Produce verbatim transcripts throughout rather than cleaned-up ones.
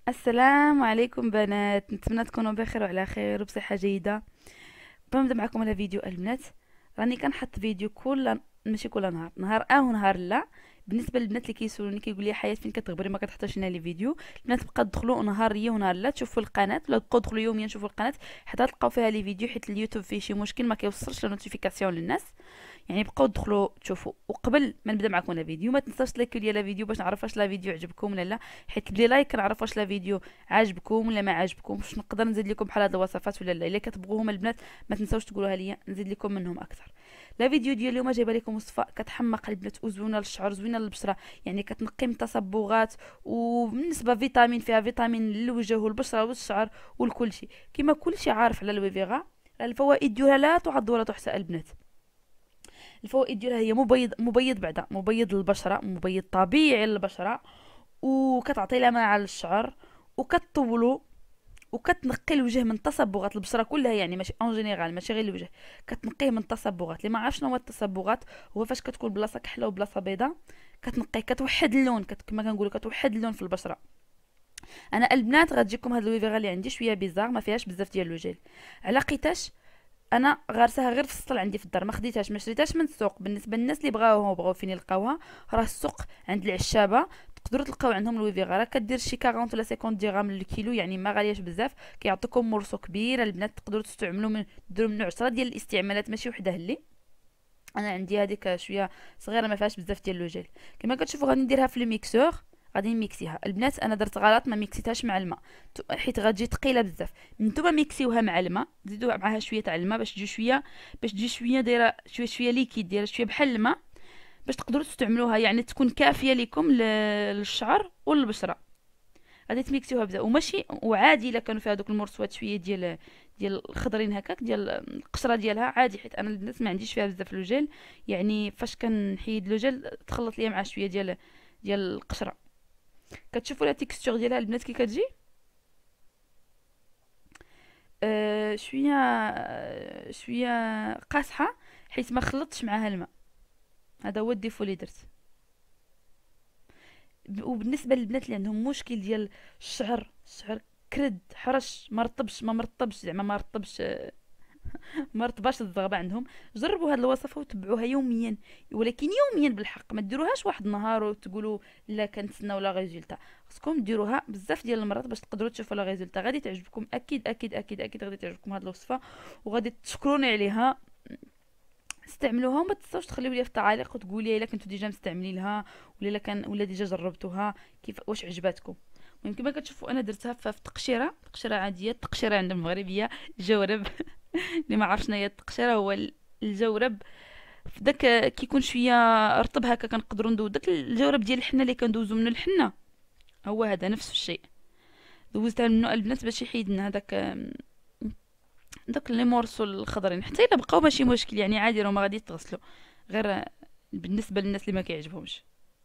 السلام عليكم بنات، نتمنى تكونوا بخير وعلى خير وبصحة جيدة. بنبدا معكم على فيديو البنات. راني كنحط فيديو كل ماشي كل نهار نهار اه ونهار لا. بالنسبه للبنات اللي كيسولوني كيقول لي حياه فين كتغبري ما كتحطيش لنا لي فيديو، البنات بقى تدخلوا نهار يا ونهار لا تشوفوا القناه، ولا تبقاو تدخلوا يوميا تشوفوا القناه حتى تلقاو فيها لي فيديو، حيت اليوتيوب فيه شي مشكل ما كيوصلش لا نوتيفيكاسيون للناس. يعني بقاو تدخلوا تشوفوا. وقبل ما نبدا معكم لا فيديو ما تنساوش تلايكوا لي لا فيديو باش نعرف واش لا فيديو عجبكم ولا لا، حيت بلي لايك كنعرف واش لا فيديو عاجبكم ولا ما عاجبكمش، نقدر نزيد لكم بحال هاد الوصفات ولا لا. الا كتبغوهم البنات ما تنساوش تقولوها ليا نزيد لكم منهم اكثر. لا فيديو ديال اليوم جايبه لكم وصفه كتحمق البنات وزوينه للشعر زوينه للبشره، يعني كتنقي من التصبغات، وبالنسبه فيتامين فيها فيتامين للوجه والبشره والشعر والكل شيء. كما كل شيء عارف على الويفيغا الفوائد ديالها لا تعد ولا تحصى البنات. الفوائد ديالها هي مبيض مبيض بعدا مبيض للبشره، مبيض طبيعي للبشره، وكتعطي لمعه للشعر، وكتطولو، وكتنقي الوجه من تصبغات البشره كلها، يعني ماشي اون جينيرال ماشي غير الوجه، كتنقيه من التصبغات. اللي ما عرفش شنو هو التصبغات، هو فاش كتكون بلاصه كحله وبلاصه بيضاء كتنقيه، كتوحد اللون، كت... كما كنقولوا كتوحد اللون في البشره. انا البنات غتجيكم هاد الويفيغا اللي عندي شويه بيزار، ما فيهاش بزاف ديال الوجيل. على قيتاش انا غارساها غير في السطل عندي في الدار، ما خديتهاش ما شريتهاش من السوق. بالنسبه للناس اللي بغاوها وبغاو فين يلقاوها، راه السوق عند العشابه تقدروا تلقاو عندهم الويفيغا، راه كدير شي أربعين ولا خمسين درهم للكيلو، يعني ما غالياش بزاف. كيعطيكم مرسو كبير البنات، تقدروا تستعملوا من ديروا منه عشرة ديال الاستعمالات ماشي وحده اللي انا عندي هذيك شويه صغيره ما فيهاش بزاف ديال اللوجيل. كما كتشوفوا غادي نديرها في الميكسور، غادي نميكسيها البنات. انا درت غلط ما ميكسيتهاش مع الماء حيت غتجي ثقيله بزاف. نتوما ميكسيوها مع الماء، زيدوا معها شويه تاع الماء باش تجي شويه، باش تجي شويه دايره شويه شويه ليكيد، دايره شويه بحال الماء، باش تقدروا تستعملوها، يعني تكون كافيه لكم للشعر والبشره. غادي تميكسيوها بزاف وماشي وعادي الا كانوا فيها دوك المرسوات شويه ديال ديال الخضرين هكاك ديال القشره ديالها عادي، حيت انا البنات ما عنديش فيها بزاف لوجيل، يعني فاش كنحيد لوجيل تخلط ليا مع شويه ديال ديال القشره. كتشوفوا لا تيكستور ديالها البنات كي كتجي آه شويه آه شويه قاصحه، حيت ما خلطتش معاها الماء. هذا هو الديفو اللي درت. وبالنسبه للبنات اللي عندهم مشكل ديال الشعر، الشعر كرد حرش ما رطبش ما مرطبش زعما ما رطبش ما رطباش الزغبه عندهم، جربوا هذه الوصفه وتبعوها يوميا، ولكن يوميا بالحق، ما ديروهاش واحد النهار وتقولوا لا كنتسناو لا ريزولتا. خصكم ديروها بزاف ديال المرات باش تقدروا تشوفوا لا ريزولتا. غادي تعجبكم اكيد اكيد اكيد اكيد غادي تعجبكم هذه الوصفه، وغادي تشكروني عليها. استعملوها وما تنساوش تخليو لي في التعاليق وتقولي الا كنتو ديجا مستعملينها ولا كان ولا ديجا جربتوها كيف واش عجباتكم. المهم كما كتشوفوا انا درتها في تقشيره تقشيره عاديه، التقشيره عند المغربيه جورب اللي ما عرفش شنو هي التقشيره، هو الجورب في داك كيكون شويه رطب هكا كنقدروا ندوز داك الجورب ديال الحنه اللي كندوزو منه الحنه، هو هذا نفس الشيء. دوزتها منه البنات باش يحيد لنا هذاك داك لي مورسو الخضرين، حتى الا بقاو ماشي مشكل، يعني عادي راه ما غادي تغسلوا، غير بالنسبه للناس اللي ما كيعجبهمش.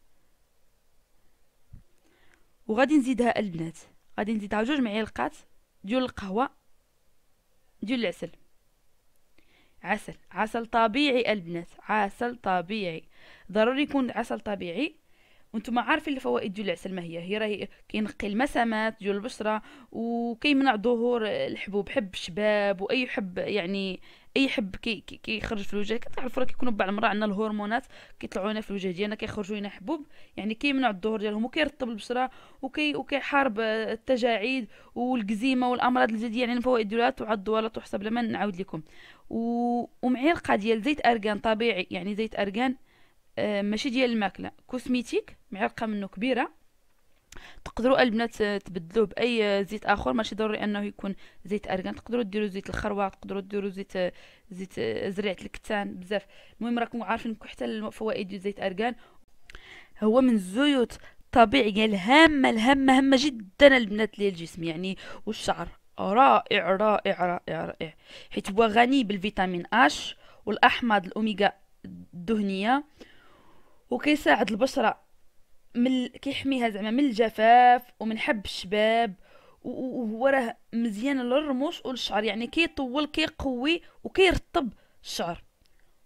وغادي نزيدها البنات، غادي نزيدها جوج معالق ديال القهوه ديال العسل. عسل عسل طبيعي البنات، عسل طبيعي، ضروري يكون عسل طبيعي. وانتم عارفين الفوائد ديال العسل ما هي هي راه كينقي المسامات ديال البشره، وكيمنع ظهور الحبوب، حب الشباب واي حب، يعني اي حب كي كي- كيخرج في الوجه. كتعرفوا راه كيكونوا بعض المرات عندنا الهرمونات كيطلعوا لنا في الوجه ديالنا كيخرجوا لنا حبوب، يعني كيمنع الظهور ديالهم وكيرطب البشره، وكي وكيحارب آه، التجاعيد والكزيمه والامراض الجلديه. يعني الفوائد ديالها تعد ولا تحسب لما نعاود لكم. و... ومعلقه ديال زيت ارغان طبيعي، يعني زيت ارغان آه، ماشي ديال الماكله، كوسميتيك، معلقه منه كبيره. تقدروا البنات آه، تبدلوه باي آه، زيت اخر، ماشي ضروري انه يكون زيت ارغان. تقدروا ديروا زيت الخروع، تقدروا ديروا زيت آه، زيت آه، زريعه الكتان، بزاف. المهم راكم عارفين حتى الفوائد ديال زيت ارغان، هو من الزيوت الطبيعيه الهامه الهامه هامه جدا البنات للجسم يعني والشعر. رائع رائع رائع رائع، حيت هو غني بالفيتامين اش والاحماض الاوميغا الدهنيه، وكيساعد البشره من كيحميها زعما من الجفاف ومن حب الشباب. وهو راه مزيان للرموش والشعر، يعني كيطول كيقوي وكيرطب الشعر.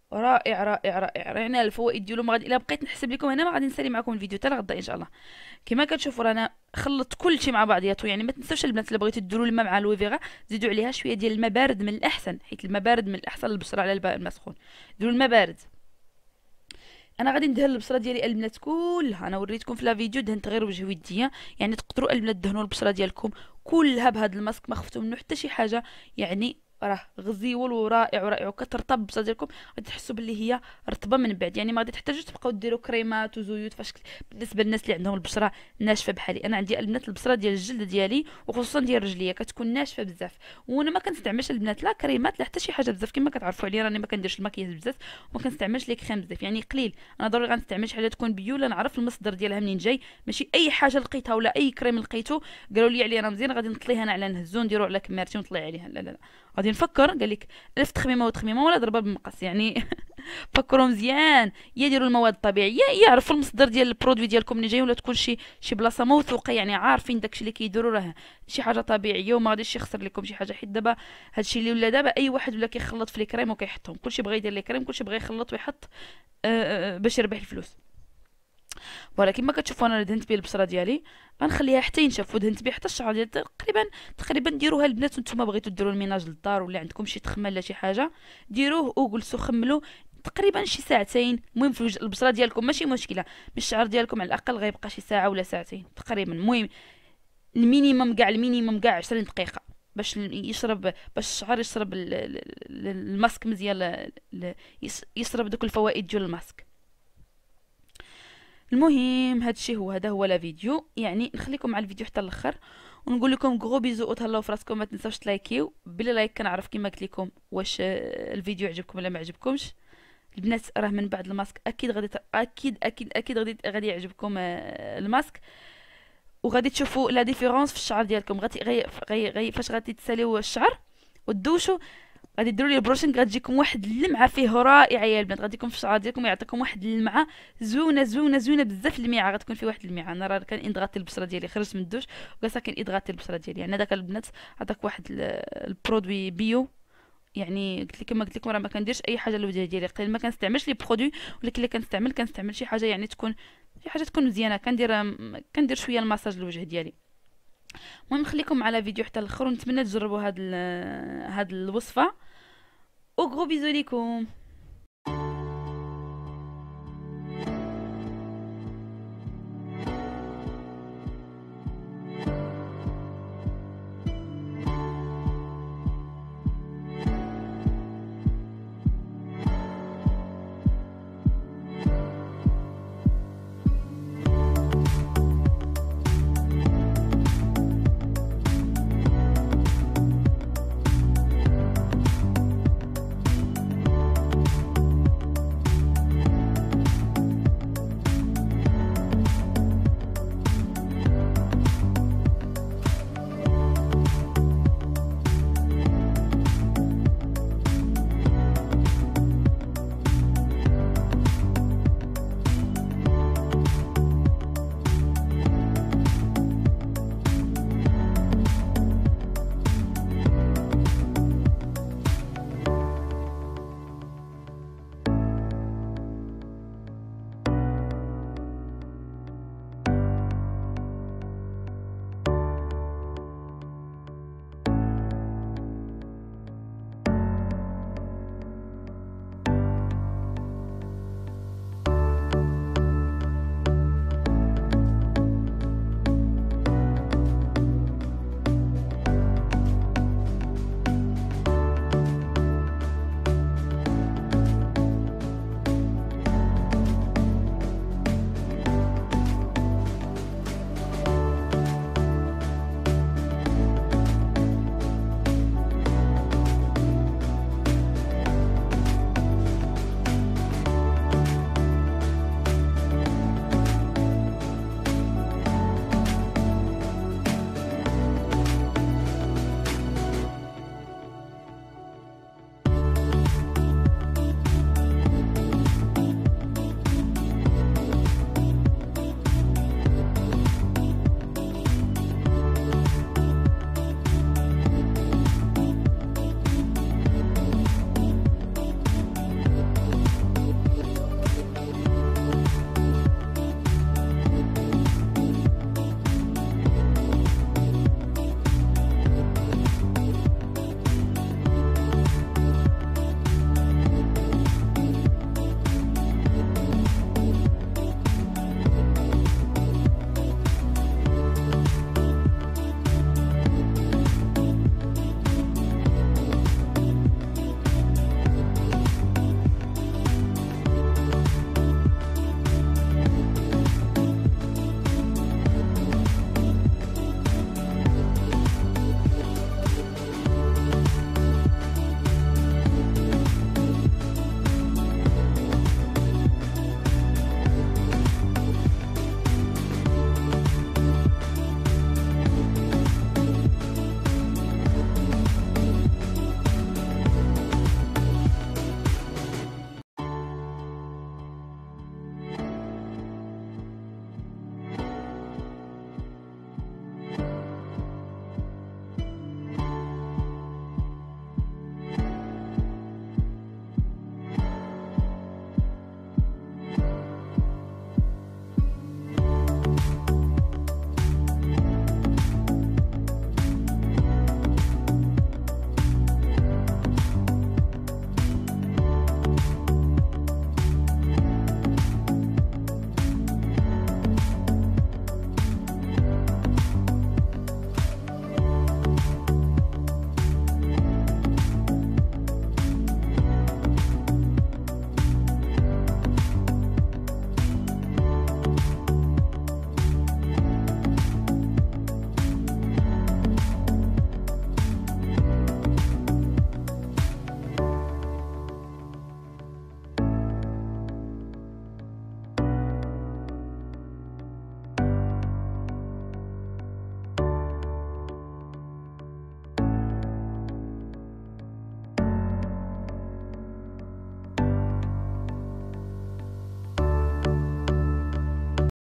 رائع رائع رائع. يعني الفوائد ديالو ما غادي، الا بقيت نحسب لكم هنا ما غادي نسالي معكم الفيديو حتى لغدا ان شاء الله. كما كتشوفوا رانا خلطت كلشي مع بعضياتو. يعني ما تنساوش البنات الا بغيتو ديروا الماء مع الويفيغا زيدوا عليها شويه ديال الماء بارد من الاحسن، حيت الماء بارد من الاحسن للبشره على الماء المسخون. ديروا الماء بارد. انا غادي ندهن البشره ديالي البنات كلها. انا وريتكم في لا فيديو دهنت غير وجه ويديا، يعني تقدروا البنات تدهنوا البشره ديالكم كلها بهذا الماسك، ما خفتوا منه حتى شي حاجه. يعني راه غزيول ورائع ورائع، وكترطب البشره ديالكم غادي تحسوا باللي هي رطبه من بعد. يعني ما غادي تحتاجوا تبقاو ديروا كريمات وزيوت فاش بالنسبه للناس اللي عندهم البشره ناشفه بحالي. انا عندي البنات البشره ديال الجلد ديالي وخصوصا ديال رجليا كتكون ناشفه بزاف، وانا ما كنستعملش البنات لا كريمات لا حتى شي حاجه بزاف. كما كتعرفوا عليا راني ما كنديرش المكياج بزاف وما كنستعملش لي كريم بزاف، يعني قليل. انا ضروري غنستعمل شي حاجه تكون بيو لا نعرف المصدر ديالها منين جاي، ماشي اي حاجه لقيتها ولا اي كريم لقيته قالوا لي عليه راه مزيان غادي نطليه انا على نهزو نديرو على كمارتي ونطلي عليها. لا لا لا، غادي نفكر. قال لك الف تخميمه وتخميمه ولا ضربه بالمقص يعني. فكروا مزيان، يا ديروا المواد الطبيعيه، يا عرفوا المصدر ديال البرودوي ديالكم منين جاي، ولا تكون شي شي بلاصه موثوقه يعني عارفين داكشي اللي كيديروا راه شي حاجه طبيعيه وما غاديش يخسر لكم شي حاجه. حيت دابا هادشي اللي ولا دابا اي واحد ولا كيخلط في لي كريم وكيحطهم، كلشي بغى يدير لي كريم، كلشي بغى يخلط ويحط آه، آه، باش يربح الفلوس. ولكن ما كتشوفوا انا دهنت بيه البشره ديالي غنخليها حتى ينشف، ودهنت بيه حتى الشعر ديالي تقريبا تقريبا. ديروها البنات وانتم بغيتوا ديروا الميناج للدار ولا عندكم شي تخمه ولا شي حاجه ديروه وجلسوا خملوا تقريبا شي ساعتين. المهم في وجه البشره ديالكم ماشي مشكله، مش الشعر ديالكم على الاقل غيبقى شي ساعه ولا ساعتين تقريبا. المهم المينيمم كاع المينيمم كاع عشرين دقيقه باش يشرب، باش الشعر يشرب ال- ال- الماسك مزيان، ل- ل- يس- يشرب دوك الفوائد ديال الماسك. المهم هادشي هو هذا هو لا فيديو. يعني نخليكم مع الفيديو حتى الاخر ونقول لكم غرو بيزو وتهلاو في راسكم. ما تنساوش تلايكيو بلا لايك كنعرف كيما قلت لكم واش آه، الفيديو عجبكم ولا ما عجبكمش. البنات راه من بعد الماسك اكيد غادي ت- اكيد اكيد اكيد غادي غادي يعجبكم آه، الماسك، وغادي تشوفوا لا ديفيرونس في الشعر ديالكم. غادي غي غي غي فاش غادي تساليو الشعر وتدوشوا غادي ديروا لي البروشين غتجيكم واحد اللمعه فيه رائعه يا البنات. غاديكم في الشعر ديالكم يعطيكم واحد اللمعه زوينه زوينه زوينه بزاف. اللمعه غتكون فيه واحد اللمعه. انا راه كان اضغطي البشره ديالي خرجت من الدوش وجالسه كان اضغطي البشره ديالي. يعني هذاك البنات عطاك واحد ال- البرودوي بيو. يعني قلت لكم ما قلت لكم راه ما كنديرش اي حاجه للوجه ديالي قليل، ما كنستعملش لي برودوي، ولكن اللي كنستعمل كنستعمل شي حاجه يعني تكون شي حاجه تكون مزيانه. كندير كندير شويه الماساج للوجه ديالي. المهم خليكم على فيديو حتى الاخر ونتمنى تجربوا هاد ال- هاد الوصفه. وغرو بيزو ليكم.